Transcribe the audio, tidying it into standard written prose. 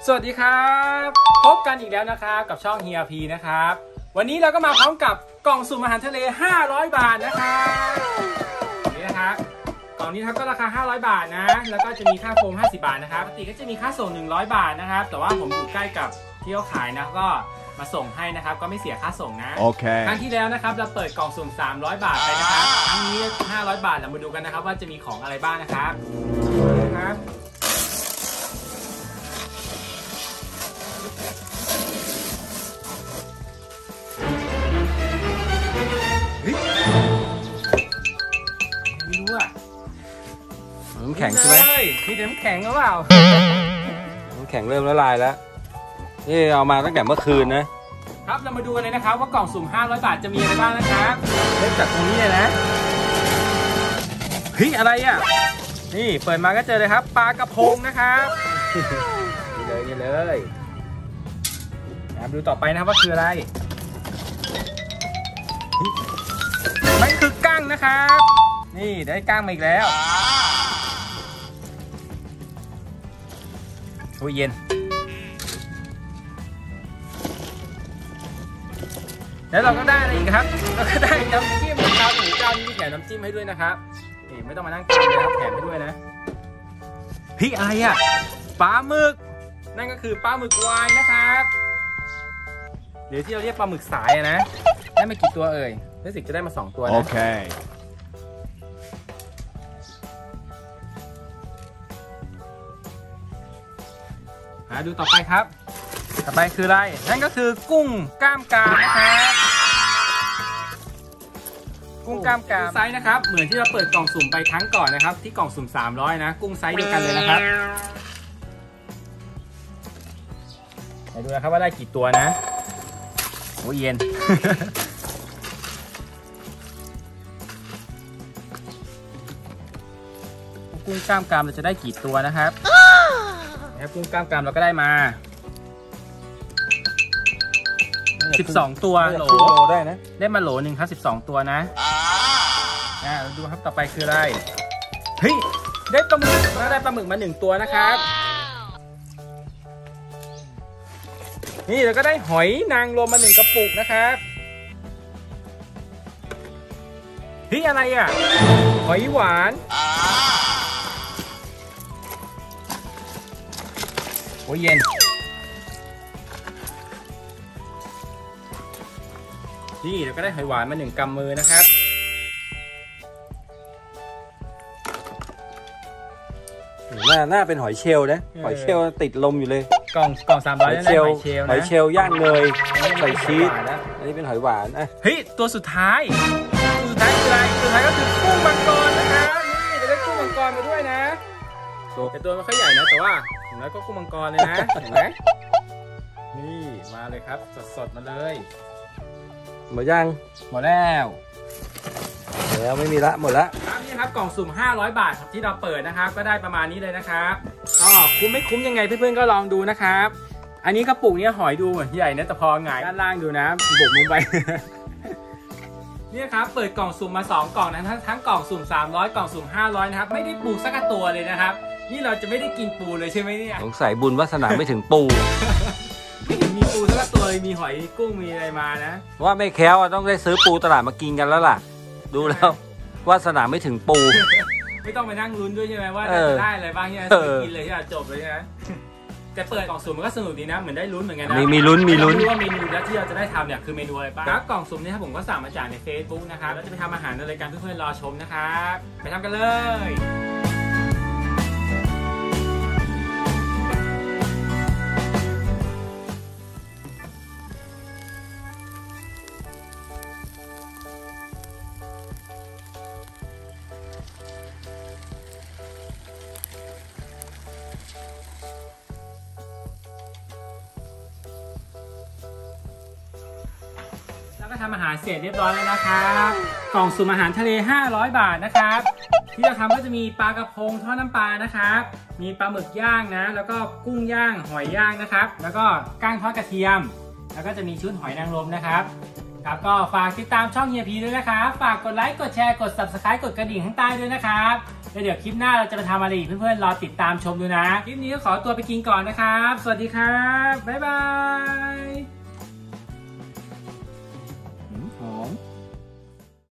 วัสดีครับพบกันอีกแล้วนะครับกับช่องเฮียพีนะครับวันนี้เราก็มาพร้อมกับกล่องสุ่มอาหารทะเล500 บาทนะครับนี่นะครับกล่องนี้ครับก็ราคา500 บาทนะแล้วก็จะมีค่าโฟม50 บาทนะครับปกติก็จะมีค่าส่ง100 บาทนะครับแต่ว่าผมอยู่ใกล้กับที่เขาขายนะก็มาส่งให้นะครับก็ไม่เสียค่าส่งนะโอเคครั้งที่แล้วนะครับเราเปิดกล่องสุ่ม300 บาทไปนะครับครั้งนี้500 บาทเรามาดูกันนะครับว่าจะมีของอะไรบ้างนะครับไม่รู้อะน้ำแข็งใช่ไหมมีน้ำแข็งหรือเปล่าน้ำแข็งเริ่มละลายแล้วนี่เอามาตั้งแต่เมื่อคืนนะครับเรามาดูกันเลยนะครับว่ากล่องสุ่ม500 บาทจะมีอะไรบ้างนะครับเริ่มจากตรงนี้เลยนะเฮ้ยอะไรอ่ะนี่เปิดมาก็เจอเลยครับปลากระพงนะครับนี่เลยดูต่อไปนะครับว่าคืออะไรมันคือกั้งนะครับนี่ได้กั้งมาอีกแล้วโอ้ยเย็นแล้วเราก็ได้อะไรอีกครับเราก็ได้น้ำจิ้มนะครับหมูเจ้านี้มีแถมน้ำจิ้มให้ด้วยนะครับนี่ไม่ต้องมานั่งกินเลยครับแถมให้ด้วยนะพี่อะไรอ่ะปลาหมึกนั่นก็คือปลาหมึกวายนะครับหรือที่เราเรียกปลาหมึกสายนะได้มากี่ตัวเอ่ยรู้สึกจะได้มา2 ตัวนะโอเคดูต่อไปครับต่อไปคืออะไรนั่นก็คือกุ้งกล้ามกรามนะครับกุ้งกล้ามกรามไซส์นะครับเหมือนที่เราเปิดกล่องสุ่มไปครั้งก่อนนะครับที่กล่องสุ่ม300นะกุ้งไซส์เดียวกันเลยนะครับไปดูนะครับว่าได้กี่ตัวนะโอ้ยเย็น กุ้งกล้ามกรามเราจะได้กี่ตัวนะครับกุ้งกล้ามกรามเราก็ได้มา12 ตัวโหลได้นะได้มาโหลหนึ่งครับ12 ตัวนะเราดูครับต่อไปคืออะไรเฮ้ยได้ปลาหมึกมา1 ตัวนะครับนี่เราก็ได้หอยนางรมมา1 กระปุกนะครับเฮ้ยอะไรอ่ะหอยหวานโอ้ยเย็นนี่เราก็ได้หอยหวานมา1 กำมือนะครับหน้าเป็นหอยเชลล์นะหอยเชลล์ติดลมอยู่เลยกล่อง300นั่นหอยเชลล์นะหอยเชลล์ย่างเนยใส่ชีสอันนี้เป็นหอยหวานเฮ้ยตัวสุดท้ายคืออะไรตัวสุดท้ายก็คือกุ้งมังกรนะครับนี่จะได้กุ้งมังกรมาด้วยนะแต่ตัวมันค่อยใหญ่นะแต่ว่าอย่างน้อยก็กุ้งมังกรเลยนะเห็นไหมนี่มาเลยครับสดๆมาเลยหมดยังหมดแล้วไม่มีละหมดละนี่ครับกล่องสุ่ม500 บาทที่เราเปิดนะครับก็ได้ประมาณนี้เลยนะครับก็คุ้มไม่คุ้มยังไงเพื่อนๆก็ลองดูนะครับอันนี้กระปุกนี้หอยดูใหญ่นะแต่พอหงายด้านล่างดูนะบุกลงไปนี่ครับเปิดกล่องสุ่มมา2 กล่องนะทั้งกล่องสุ่ม300กล่องสุ่ม500นะครับไม่ได้ปูสักตัวเลยนะครับนี่เราจะไม่ได้กินปูเลยใช่ไหมเนี่ยสงสัยบุญวาสนาไม่ถึงปูไม่เห็นมีปูสักตัวเลยมีหอยกุ้งมีอะไรมานะว่าไม่แคล้วต้องได้ซื้อปูตลาดมากินกันแล้วล่ะดูแล้ววาสนาไม่ถึงปูไม่ต้องไปนั่งลุ้นด้วยใช่ไหมว่าจะได้อะไรบ้างเนี่ยกินเลยใช่ไหมจบเลยใช่ไหมแต่เปิดกล่องสุ่มมันก็สนุกดีนะเหมือนได้ลุ้นเหมือนกันนะมีลุ้นว่าเมนูที่เราจะได้ทำเนี่ยคือเมนูอะไรบ้างกล่องสุ่มนี่ครับผมก็สั่งมาจากใน Facebook นะครับแล้วจะไปทำอาหารในรายการเพื่อนๆรอชมนะครับไปทำกันเลยก็ทำอาหารเสร็จเรียบร้อยแล้วนะครับกล่องสุ่มอาหารทะเล500 บาทนะครับที่เราทำก็จะมีปลากระพงทอดน้ำปลานะครับมีปลาหมึกย่างนะแล้วก็กุ้งย่างหอยย่างนะครับแล้วก็ก้างทอดกระเทียมแล้วก็จะมีชุดหอยนางรมนะครับครับก็ฝากติดตามช่องเฮียพีด้วยนะครับฝากกดไลค์กดแชร์กด Subscribe กดกระดิ่งข้างใต้ด้วยนะครับแล้วเดี๋ยวคลิปหน้าเราจะไปทำอะไรอีกเพื่อนๆรอติดตามชมดูนะคลิปนี้ก็ขอตัวไปกินก่อนนะครับสวัสดีครับบ๊ายบาย